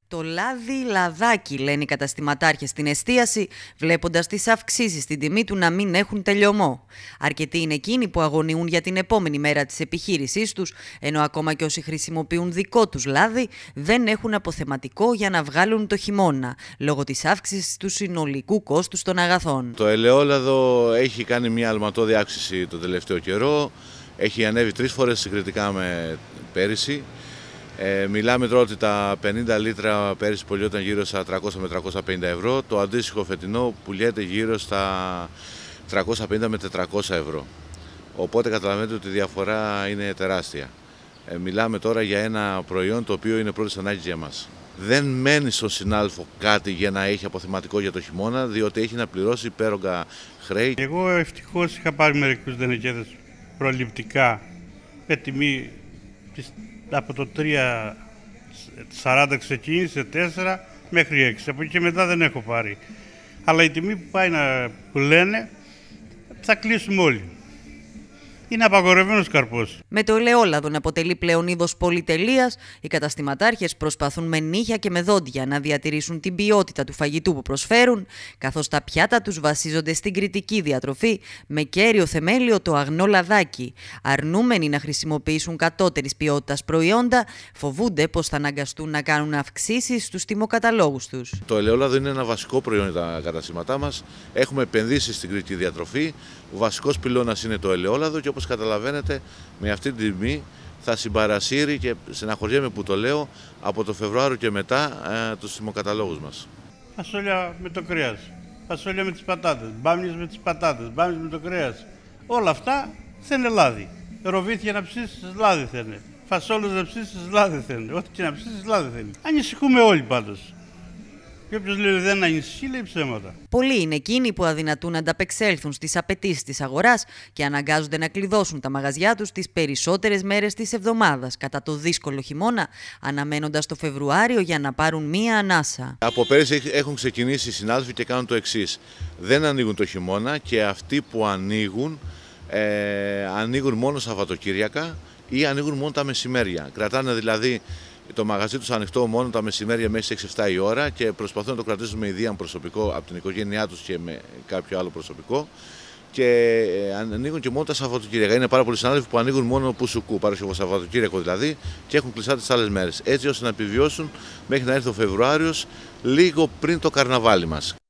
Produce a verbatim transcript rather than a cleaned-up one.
Το λάδι λαδάκι, λένε οι καταστηματάρχες στην εστίαση, βλέποντας τις αυξήσεις στην τιμή του να μην έχουν τελειωμό. Αρκετοί είναι εκείνοι που αγωνιούν για την επόμενη μέρα της επιχείρησής τους, ενώ ακόμα και όσοι χρησιμοποιούν δικό τους λάδι δεν έχουν αποθεματικό για να βγάλουν το χειμώνα, λόγω της αύξησης του συνολικού κόστους των αγαθών. Το ελαιόλαδο έχει κάνει μια αλματώδη αύξηση το τελευταίο καιρό, έχει ανέβει τρεις φορές συγκριτικά με πέρυσι. Ε, μιλάμε τώρα ότι τα πενήντα λίτρα πέρυσι πωλιόταν γύρω στα τριακόσια με τριακόσια πενήντα ευρώ, το αντίστοιχο φετινό πουλιέται γύρω στα τριακόσια πενήντα με τετρακόσια ευρώ. Οπότε καταλαβαίνετε ότι η διαφορά είναι τεράστια. Ε, μιλάμε τώρα για ένα προϊόν το οποίο είναι πρώτης ανάγκης για εμάς. Δεν μένει στον συνάδελφο κάτι για να έχει αποθεματικό για το χειμώνα, διότι έχει να πληρώσει υπέρογκα χρέη. Εγώ ευτυχώς είχα πάρει μερικούς δενεκέδες προληπτικά με τιμή από το τρία σαράντα ξεκίνησε, τέσσερα μέχρι έξι. Από εκεί και μετά δεν έχω πάρει. Αλλά η τιμή που πάει να που λένε θα κλείσουμε όλοι. Είναι απαγορευμένος καρπός. Με το ελαιόλαδο να αποτελεί πλέον είδος πολυτελείας, οι καταστηματάρχες προσπαθούν με νύχια και με δόντια να διατηρήσουν την ποιότητα του φαγητού που προσφέρουν, καθώς τα πιάτα τους βασίζονται στην κριτική διατροφή, με κέριο θεμέλιο το αγνό λαδάκι. Αρνούμενοι να χρησιμοποιήσουν κατώτερης ποιότητας προϊόντα, φοβούνται πως θα αναγκαστούν να κάνουν αυξήσεις στους τιμοκαταλόγους τους. Το ελαιόλαδο είναι ένα βασικό προϊόν για τα καταστήματά μας. Έχουμε επενδύσει στην κριτική διατροφή. Ο βασικός πυλώνας είναι το ελαιόλαδο και όπως καταλαβαίνετε με αυτή την τιμή θα συμπαρασύρει, και στεναχωριέμαι που το λέω, από το Φεβρουάριο και μετά ε, τους τιμοκαταλόγους μας. Φασόλια με το κρέας, φασόλια με τις πατάτες, μπάμιες με τις πατάτες, μπάμιες με το κρέας. Όλα αυτά θέλουν λάδι. Ροβίθια να ψήσεις λάδι θέλουν. Φασόλες να ψήσεις λάδι θέλουν. Ό,τι και να ψήσεις λάδι θέλουν. Ανησυχούμε όλοι πάντως. Και όποιος λέει δεν ανησυχεί, λέει ψέματα. Πολλοί είναι εκείνοι που αδυνατούν να ανταπεξέλθουν στις απαιτήσεις της αγοράς και αναγκάζονται να κλειδώσουν τα μαγαζιά τους τις περισσότερες μέρες της εβδομάδας κατά το δύσκολο χειμώνα, αναμένοντας το Φεβρουάριο για να πάρουν μία ανάσα. Από πέρυσι έχουν ξεκινήσει οι συνάδελφοι και κάνουν το εξής. Δεν ανοίγουν το χειμώνα και αυτοί που ανοίγουν, ε, ανοίγουν μόνο Σαββατοκύριακα ή ανοίγουν μόνο τα μεσημέρια. Κρατάνε δηλαδή το μαγαζί τους ανοιχτό μόνο τα μεσημέρια μέχρι έξι εφτά η ώρα και προσπαθούν να το κρατήσουν με ιδίαν προσωπικό από την οικογένειά τους και με κάποιο άλλο προσωπικό. Και ανοίγουν και μόνο τα Σαββατοκύριακα. Είναι πάρα πολλοί συνάδελφοι που ανοίγουν μόνο πουσουκού, Παρασκευό Σαββατοκύριακο δηλαδή, και έχουν κλειστά τις άλλες μέρες. Έτσι ώστε να επιβιώσουν μέχρι να έρθει ο Φεβρουάριος, λίγο πριν το καρναβάλι μας.